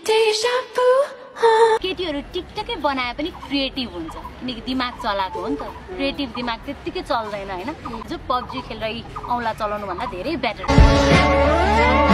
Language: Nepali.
केटीहरु टिकटकै बनाए पनि क्रिएटिभ हुन्छ किनकि दिमाग चलाएको हो नि त क्रिएटिभ दिमाग त्यतिकै चल्दैन हैन जो पबजी खेलेर औला चलाउनु भन्दा धेरै बेटर